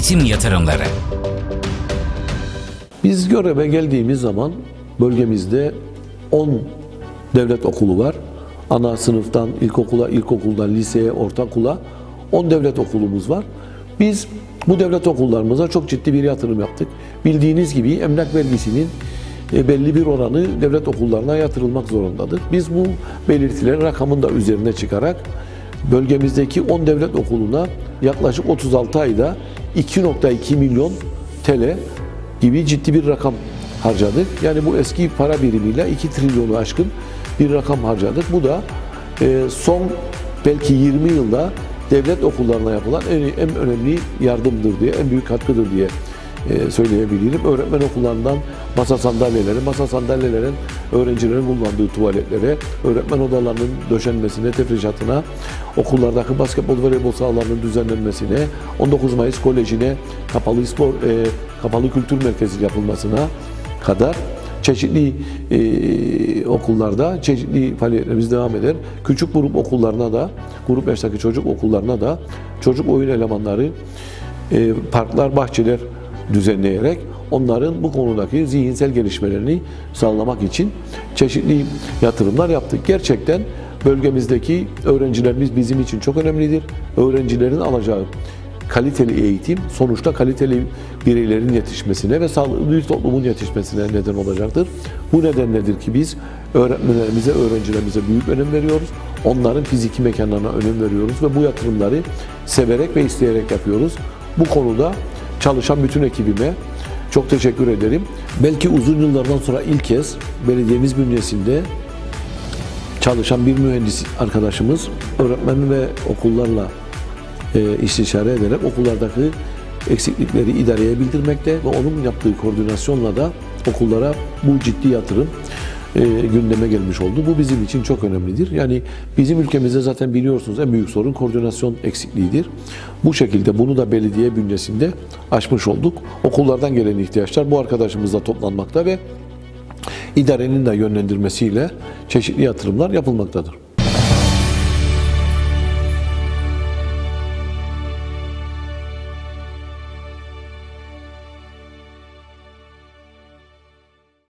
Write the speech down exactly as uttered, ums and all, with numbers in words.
Eğitim Yatırımları. Biz göreve geldiğimiz zaman bölgemizde on devlet okulu var. Ana sınıftan ilkokula, ilkokuldan liseye, ortaokula on devlet okulumuz var. Biz bu devlet okullarımıza çok ciddi bir yatırım yaptık. Bildiğiniz gibi emlak vergisinin belli bir oranı devlet okullarına yatırılmak zorundadır. Biz bu belirtileri rakamın da üzerine çıkarak bölgemizdeki on devlet okuluna yaklaşık otuz altı ayda iki nokta iki milyon T L gibi ciddi bir rakam harcadık. Yani bu eski para birimiyle iki trilyonu aşkın bir rakam harcadık. Bu da son belki yirmi yılda devlet okullarına yapılan en, en önemli yardımdır diye, en büyük katkıdır diye söyleyebilirim. Öğretmen okullarından masa sandalyeleri, masa sandalyelerin öğrencilerin kullandığı tuvaletlere, öğretmen odalarının döşenmesine, tefrişatına, okullardaki basketbol ve voleybol sahalarının düzenlenmesine, on dokuz Mayıs Koleji'ne, kapalı spor, e, kapalı kültür merkezi yapılmasına kadar çeşitli e, okullarda çeşitli faaliyetlerimiz devam eder. Küçük grup okullarına da, grup yaştaki çocuk okullarına da çocuk oyun elemanları, e, parklar, bahçeler düzenleyerek onların bu konudaki zihinsel gelişmelerini sağlamak için çeşitli yatırımlar yaptık. Gerçekten bölgemizdeki öğrencilerimiz bizim için çok önemlidir. Öğrencilerin alacağı kaliteli eğitim sonuçta kaliteli bireylerin yetişmesine ve sağlıklı bir toplumun yetişmesine neden olacaktır. Bu nedenledir ki biz öğretmenlerimize, öğrencilerimize büyük önem veriyoruz. Onların fiziki mekanlarına önem veriyoruz ve bu yatırımları severek ve isteyerek yapıyoruz. Bu konuda çalışan bütün ekibime çok teşekkür ederim. Belki uzun yıllardan sonra ilk kez belediyemiz bünyesinde çalışan bir mühendis arkadaşımız öğretmen ve okullarla e, istişare ederek okullardaki eksiklikleri idareye bildirmekte ve onun yaptığı koordinasyonla da okullara bu ciddi yatırım e, gündeme gelmiş oldu. Bu bizim için çok önemlidir. Yani bizim ülkemizde zaten biliyorsunuz en büyük sorun koordinasyon eksikliğidir. Bu şekilde bunu da belediye bünyesinde aşmış olduk. Okullardan gelen ihtiyaçlar bu arkadaşımızla toplanmakta ve idarenin de yönlendirmesiyle çeşitli yatırımlar yapılmaktadır.